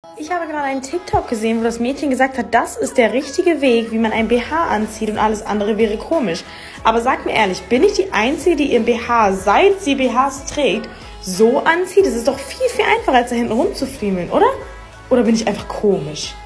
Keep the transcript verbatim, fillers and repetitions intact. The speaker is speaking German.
Ich habe gerade einen TikTok gesehen, wo das Mädchen gesagt hat, das ist der richtige Weg, wie man ein B H anzieht und alles andere wäre komisch. Aber sag mir ehrlich, bin ich die Einzige, die ihren B H, seit sie B Hs trägt, so anzieht? Das ist doch viel, viel einfacher, als da hinten rumzufriemeln, oder? Oder bin ich einfach komisch?